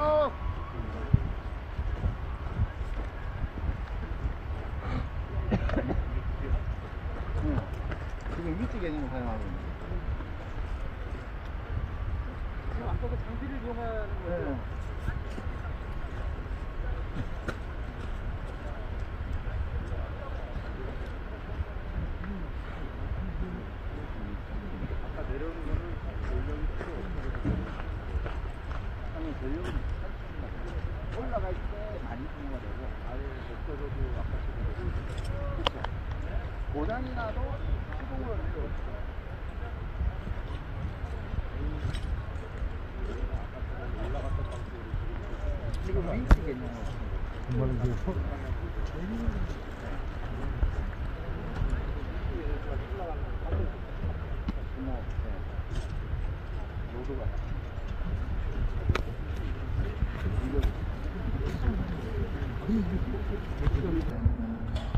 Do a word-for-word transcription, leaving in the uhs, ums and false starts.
쭉. 응. 지금 위치 개념을 사용하고 있는 거예요. 지금 아까 그 장비를 이용하는 거예요? 네. 아까 내려오는 거는 전력이 필요 없어요. 하면 전력은 올라갈 때 많이 소모가 되고 아예 없어져도 아까처럼 그렇죠. 고장이 나도 시동으로 내려오죠. 지금 윈치 개념으로 정말 이제 서, 뭐, 네. 로드가 그